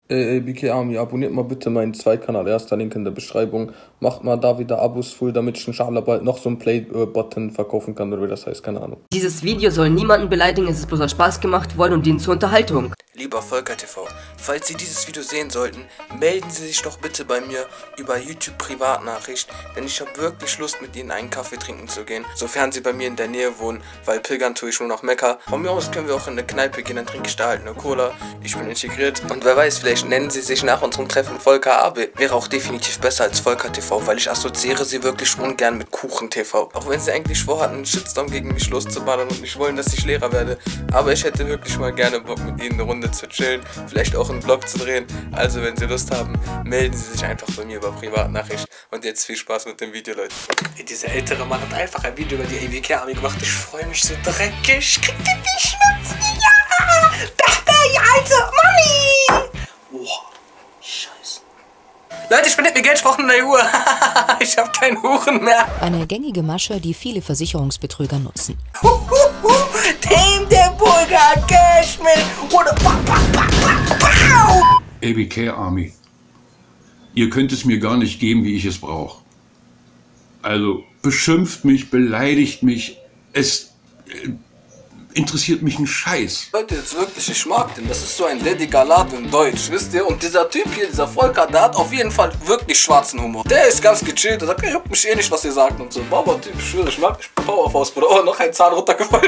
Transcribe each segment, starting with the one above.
BK Army, abonniert mal bitte meinen Zweitkanal, erster Link in der Beschreibung. Macht mal da wieder Abos voll, damit ich inshallah bald noch so einen Play-Button verkaufen kann, oder wie das heißt, keine Ahnung. Dieses Video soll niemanden beleidigen, es ist bloß aus Spaß gemacht worden und dient zur Unterhaltung. Lieber Volker TV, falls Sie dieses Video sehen sollten, melden Sie sich doch bitte bei mir über YouTube Privatnachricht, denn ich habe wirklich Lust, mit Ihnen einen Kaffee trinken zu gehen, sofern Sie bei mir in der Nähe wohnen, weil pilgern tue ich nur nach Mekka. Von mir aus können wir auch in eine Kneipe gehen, dann trinke ich da halt eine Cola, ich bin integriert und wer weiß, vielleicht nennen Sie sich nach unserem Treffen Volker AB. Wäre auch definitiv besser als Volker TV, weil ich assoziiere Sie wirklich ungern mit Kuchen TV. Auch wenn Sie eigentlich vorhatten, einen Shitstorm gegen mich loszuballern und nicht wollen, dass ich Lehrer werde, aber ich hätte wirklich mal gerne Bock, mit Ihnen eine Runde zu chillen, vielleicht auch einen Vlog zu drehen. Also wenn Sie Lust haben, melden Sie sich einfach bei mir über Privatnachricht. Und jetzt viel Spaß mit dem Video, Leute. Dieser ältere Mann hat einfach ein Video über die ABK Army gemacht. Ich freue mich so dreckig. Kriegt ihr die Schmerzen? Ja! Die alte Mami! Boah, scheiße. Leute, ich bin nicht mit Geld gesprochen in der Uhr. Ich habe keinen Huren mehr. Eine gängige Masche, die viele Versicherungsbetrüger nutzen. Team der Burger Cashman. ABK Army. Ihr könnt es mir gar nicht geben, wie ich es brauche. Also beschimpft mich, beleidigt mich. Es interessiert mich ein Scheiß. Leute, jetzt wirklich, ich mag den. Das ist so ein Lady Galat in Deutsch, wisst ihr? Und dieser Typ hier, dieser Volker, der hat auf jeden Fall wirklich schwarzen Humor. Der ist ganz gechillt, der sagt, ich hab mich eh nicht, was ihr sagt und so. Bauer-Typ, ich schwöre, ich mag mich Powerfaust, Bruder. Oh, noch ein Zahn runtergefallen.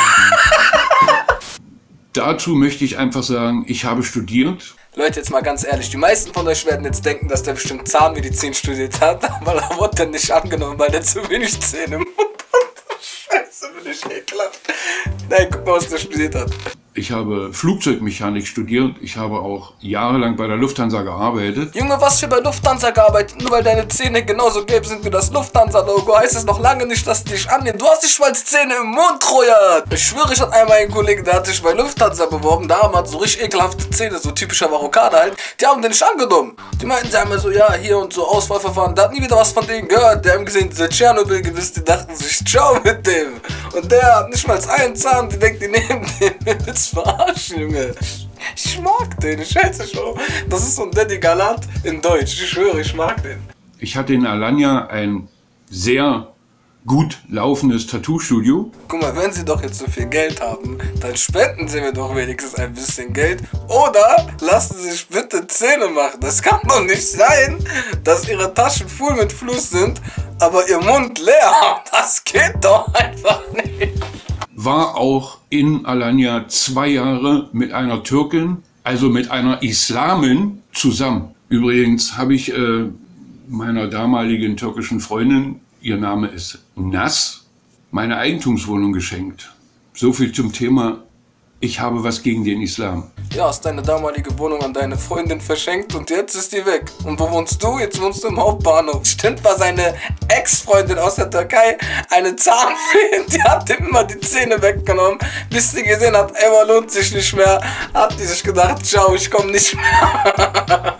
Dazu möchte ich einfach sagen, ich habe studiert. Leute, jetzt mal ganz ehrlich, die meisten von euch werden jetzt denken, dass der bestimmt Zahnmedizin studiert hat, aber da wurde der nicht angenommen, weil der zu wenig Zähne im Mund hat. Scheiße, bin ich ekelhaft. Nein, guck mal, was der studiert hat. Ich habe Flugzeugmechanik studiert. Ich habe auch jahrelang bei der Lufthansa gearbeitet. Junge, was für bei Lufthansa gearbeitet? Nur weil deine Zähne genauso gelb sind wie das Lufthansa-Logo, heißt es noch lange nicht, dass die dich annehmen. Du hast dich mal Zähne im Mund, Trojat. Ich schwöre, ich hatte einmal einen Kollegen, der hat sich bei Lufthansa beworben. Der Arme hat so richtig ekelhafte Zähne, so typischer Marokkaner halt. Die haben den nicht angenommen. Die meinten sie einmal so, ja, hier und so, Auswahlverfahren. Der hat nie wieder was von denen gehört. Die haben gesehen, diese Tschernobyl-Gewiss, die dachten sich, ciao mit dem. Und der hat nicht mal einen Zahn, die denkt, die nehmen den. Willst verarschen, Junge. Ich mag den, scheiße schon. Das ist so ein Daddy Galat in Deutsch. Ich schwöre, ich mag den. Ich hatte in Alanya ein sehr gut laufendes Tattoo-Studio. Guck mal, wenn Sie doch jetzt so viel Geld haben, dann spenden Sie mir doch wenigstens ein bisschen Geld. Oder lassen Sie sich bitte Zähne machen. Das kann doch nicht sein, dass Ihre Taschen voll mit Fluss sind, aber Ihr Mund leer. Das geht doch einfach nicht. War auch in Alanya 2 Jahre mit einer Türkin, also mit einer Islamin, zusammen. Übrigens habe ich meiner damaligen türkischen Freundin, ihr Name ist Nas, meine Eigentumswohnung geschenkt. So viel zum Thema, ich habe was gegen den Islam. Ja, hast deine damalige Wohnung an deine Freundin verschenkt und jetzt ist die weg. Und wo wohnst du? Jetzt wohnst du im Hauptbahnhof. Stimmt, war seine Ex-Freundin aus der Türkei eine Zahnfee. Die hat ihm immer die Zähne weggenommen. Bis sie gesehen hat, ey, lohnt sich nicht mehr, hat die sich gedacht, ciao, ich komme nicht mehr.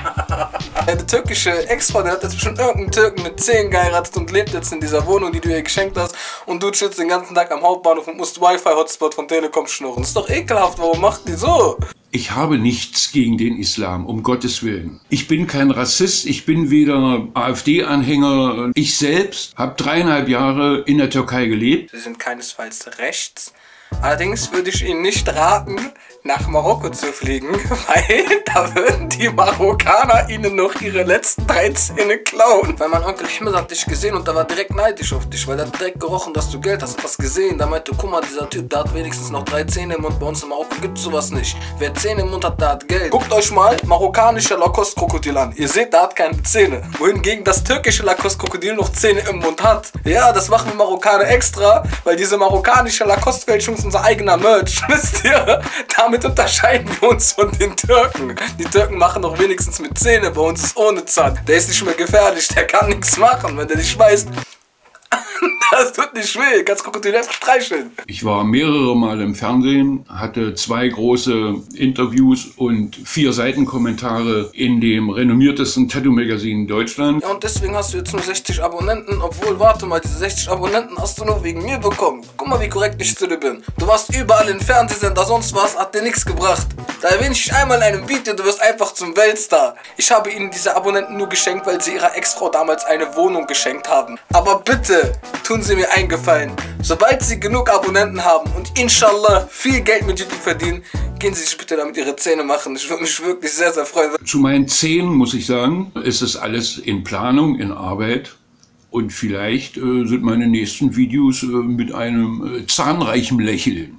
Eine türkische Ex-Freundin hat jetzt bestimmt irgendeinen Türken mit Zähnen geheiratet und lebt jetzt in dieser Wohnung, die du ihr geschenkt hast. Und du chillst den ganzen Tag am Hauptbahnhof und musst Wi-Fi-Hotspot von Telekom schnurren. Ist doch ekelhaft, warum macht die so? Ich habe nichts gegen den Islam, um Gottes Willen. Ich bin kein Rassist, ich bin weder AfD-Anhänger. Ich selbst habe 3,5 Jahre in der Türkei gelebt. Sie sind keinesfalls rechts. Allerdings würde ich Ihnen nicht raten, nach Marokko zu fliegen, weil da würden die Marokkaner Ihnen noch Ihre letzten 3 Zähne klauen. Weil mein Onkel Himmel hat dich gesehen und der war direkt neidisch auf dich, weil er hat direkt gerochen, dass du Geld hast, hat das gesehen. Da meinte, guck mal, dieser Typ, der hat wenigstens noch 3 Zähne im Mund, bei uns in Marokko gibt es sowas nicht. Wer Zähne im Mund hat, der hat Geld. Guckt euch mal marokkanische Lacoste-Krokodil an. Ihr seht, der hat keine Zähne. Wohingegen das türkische Lacoste-Krokodil noch Zähne im Mund hat. Ja, das machen wir Marokkaner extra, weil diese marokkanische Lacoste-Fälschung ist unser eigener Merch. Wisst ihr? Damit unterscheiden wir uns von den Türken. Die Türken machen doch wenigstens mit Zähne, bei uns ist ohne Zahn. Der ist nicht mehr gefährlich, der kann nichts machen, wenn der dich schmeißt. Das tut nicht weh, kannst Krokodil einfach streicheln. Ich war mehrere Mal im Fernsehen, hatte 2 große Interviews und 4 Seitenkommentare in dem renommiertesten Tattoo-Magazin Deutschlands. Ja, und deswegen hast du jetzt nur 60 Abonnenten, obwohl, warte mal, diese 60 Abonnenten hast du nur wegen mir bekommen. Guck mal, wie korrekt ich zu dir bin. Du warst überall in Fernsehsender, sonst was, hat dir nichts gebracht. Da erwähne ich dich einmal in einem Video, du wirst einfach zum Weltstar. Ich habe ihnen diese Abonnenten nur geschenkt, weil sie ihrer Ex-Frau damals eine Wohnung geschenkt haben. Aber bitte, tun Sie mir einen Gefallen. Sobald Sie genug Abonnenten haben und inshallah viel Geld mit YouTube verdienen, gehen Sie sich bitte damit Ihre Zähne machen. Ich würde mich wirklich sehr, sehr freuen. Zu meinen Zähnen muss ich sagen, ist es alles in Planung, in Arbeit. Und vielleicht sind meine nächsten Videos mit einem zahnreichen Lächeln.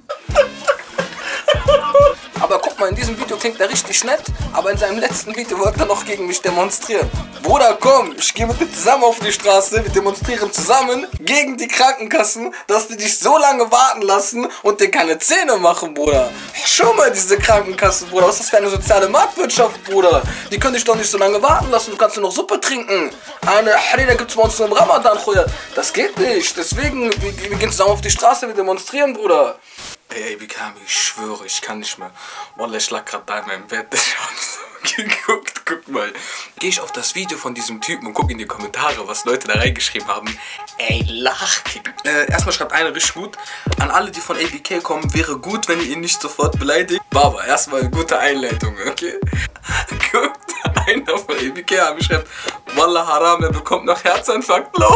Aber guck mal, in diesem Video klingt er richtig nett, aber in seinem letzten Video wollte er noch gegen mich demonstrieren. Bruder, komm, ich gehe mit dir zusammen auf die Straße, wir demonstrieren zusammen gegen die Krankenkassen, dass die dich so lange warten lassen und dir keine Zähne machen, Bruder. Schau mal diese Krankenkassen, Bruder, was ist das für eine soziale Marktwirtschaft, Bruder? Die können dich doch nicht so lange warten lassen, du kannst nur noch Suppe trinken. Eine Harina gibt's bei uns im Ramadan, Bruder. Das geht nicht, deswegen, wir gehen zusammen auf die Straße, wir demonstrieren, Bruder. Ey, Bikami, ich schwöre, ich kann nicht mehr. Wallah, ich lag gerade da in meinem Bett. Ich hab so geguckt, guck mal. Gehe ich auf das Video von diesem Typen und gucke in die Kommentare, was Leute da reingeschrieben haben. Ey, lach. Erstmal schreibt einer richtig gut. An alle, die von ABK kommen, wäre gut, wenn ihr ihn nicht sofort beleidigt. Baba, erstmal eine gute Einleitung, okay? Guckt, einer von ABK hat geschrieben, Wallah Haram, er bekommt noch Herzinfarkt, blau.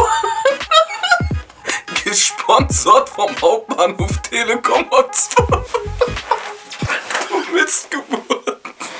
Gesponsert vom Hauptbahnhof Telekom Hotspot. Du Mistgeburt.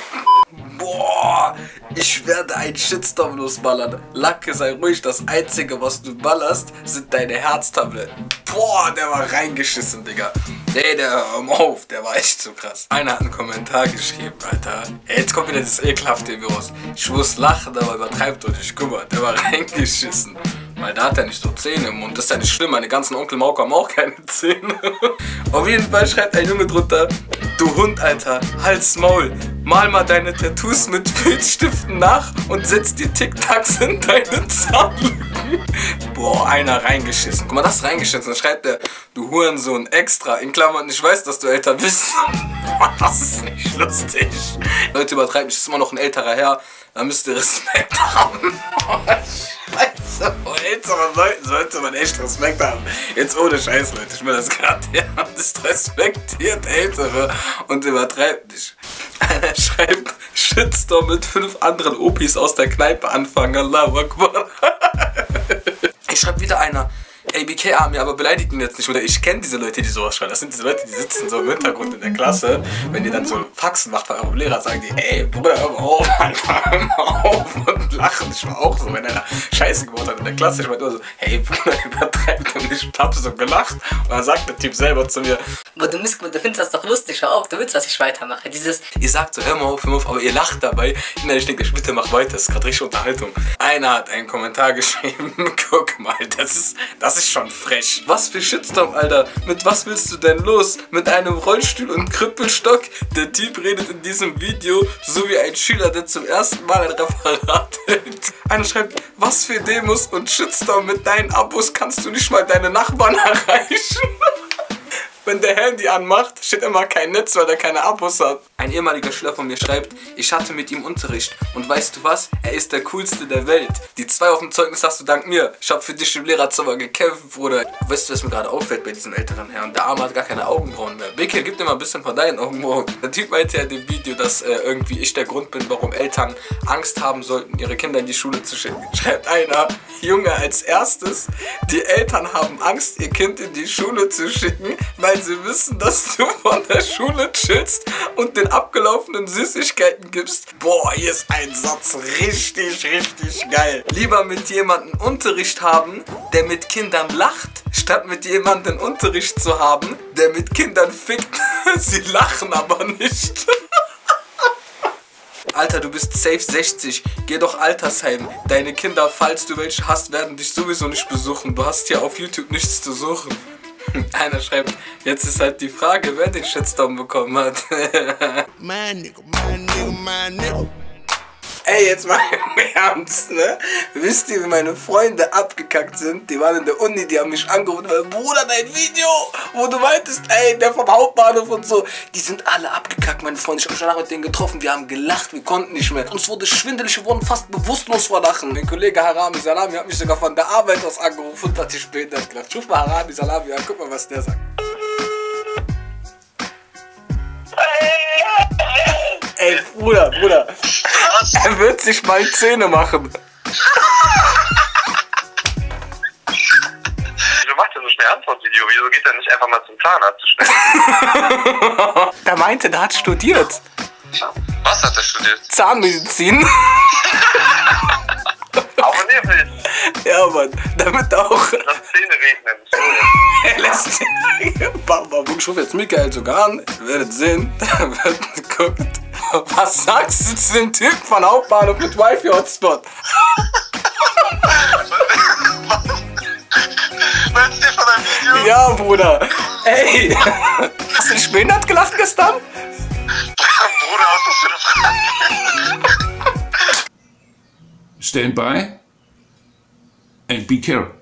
Boah, ich werde einen Shitstorm losballern. Lacke, sei ruhig, das Einzige, was du ballerst, sind deine Herztabletten. Boah, der war reingeschissen, Digga. Ey, der hör mal auf, der war echt so krass. Einer hat einen Kommentar geschrieben, Alter. Ey, jetzt kommt wieder das ekelhafte Virus. Ich muss lachen, aber übertreibt doch nicht. Guck mal, der war reingeschissen. Weil da hat er nicht so Zähne im Mund. Das ist ja nicht schlimm. Meine ganzen Onkel Mauke haben auch keine Zähne. Auf jeden Fall schreibt ein Junge drunter: Du Hund, Alter, halt's Maul. Mal mal deine Tattoos mit Filzstiften nach und setz die Tic-Tacs in deine Zahnlücken. Boah, einer reingeschissen. Guck mal, das ist reingeschissen. Dann schreibt er: Du Hurensohn, extra. In Klammern, ich weiß, dass du älter bist. Das ist nicht lustig. Leute, übertreiben. Ich ist immer noch ein älterer Herr. Da müsst ihr Respekt haben. Scheiße. Vor älteren Leuten sollte man echt Respekt haben. Jetzt ohne Scheiß, Leute. Ich will das gerade ernst. Respektiert Ältere und übertreibt nicht. Einer schreibt: Shitstorm mit 5 anderen Opis aus der Kneipe anfangen. Allahu Akbar. Ich schreibe wieder einer: ABK Army, aber beleidigt ihn jetzt nicht. Oder ich kenne diese Leute, die sowas schreiben. Das sind diese Leute, die sitzen so im Hintergrund in der Klasse. Wenn die dann so Faxen macht bei eurem Lehrer, sagen die: Ey, Bruder, hör mal auf, Alter, hör mal auf, und lachen. Ich war auch so, wenn einer Scheiße gebaut hat in der Klasse. Ich war immer so: Hey, Bruder, übertreibt. Und ich hab so gelacht. Und dann sagt der Typ selber zu mir: Du findest das doch lustig, hör auf, du willst, dass ich weitermache. Ihr sagt so: hör mal auf, aber ihr lacht dabei. Innerlich denkt ihr: bitte mach weiter, das ist gerade richtig Unterhaltung. Einer hat einen Kommentar geschrieben: Guck mal, das ist schon frech. Was für Shitstorm, Alter. Mit was willst du denn los? Mit einem Rollstuhl und Krüppelstock? Der Typ redet in diesem Video so wie ein Schüler, der zum ersten Mal ein Referat hält. Einer schreibt: Was für Demos und Shitstorm, mit deinen Abos kannst du nicht mal deine Nachbarn erreichen. Wenn der Handy anmacht, steht immer kein Netz, weil er keine Abos hat. Ein ehemaliger Schüler von mir schreibt: Ich hatte mit ihm Unterricht und weißt du was? Er ist der coolste der Welt. Die 2 auf dem Zeugnis hast du dank mir. Ich habe für dich im Lehrerzimmer gekämpft, Bruder. Weißt du, was mir gerade auffällt bei diesem älteren Herrn? Der Arme hat gar keine Augenbrauen mehr. Beke, gib dir mal ein bisschen von deinen Augenbrauen. Der Typ meinte ja in dem Video, dass irgendwie ich der Grund bin, warum Eltern Angst haben sollten, ihre Kinder in die Schule zu schicken. Schreibt einer: Junge, als erstes, die Eltern haben Angst, ihr Kind in die Schule zu schicken, weil sie wissen, dass du von der Schule chillst und den abgelaufenen Süßigkeiten gibst. Boah, hier ist ein Satz richtig, richtig geil. Lieber mit jemandem Unterricht haben, der mit Kindern lacht, statt mit jemandem Unterricht zu haben, der mit Kindern fickt. Sie lachen aber nicht. Alter, du bist safe 60. Geh doch Altersheim. Deine Kinder, falls du welche hast, werden dich sowieso nicht besuchen. Du hast hier auf YouTube nichts zu suchen. Einer schreibt: Jetzt ist halt die Frage, wer den Shitstorm bekommen hat. Ey, jetzt mal im Ernst, ne? Wisst ihr, wie meine Freunde abgekackt sind? Die waren in der Uni, die haben mich angerufen, Bruder, dein Video, wo du meintest, ey, der vom Hauptbahnhof und so. Die sind alle abgekackt, meine Freunde. Ich habe mich danach mit denen getroffen, wir haben gelacht, wir konnten nicht mehr. Uns wurde schwindelig, wir wurden fast bewusstlos vor Lachen. Mein Kollege Harami Salami hat mich sogar von der Arbeit aus angerufen und hat sich später gedacht. Ruf mal Harami Salami an, guck mal, was der sagt. Ey, Bruder. Er wird sich mal Zähne machen. Wieso macht er so schnell Antwortvideo? Wieso geht er nicht einfach mal zum Zahnarzt so schnell? Der meinte, der hat studiert. Was hat er studiert? Zahnmedizin. Aber nee, will. Ja, Mann, damit auch. Lass Zähne regnen. So. Er lässt den. Ich rufe jetzt Michael sogar an. Ihr werdet sehen, der wird geguckt. Was sagst du zu dem Typen von Hauptbahnhof mit Wi-Fi-Hotspot? Meinst du von einem Video? Ja, Bruder. Ey, hast du nicht behindert gelacht gestern? Bruder, was ist das für eine Frage? Stand by and be careful.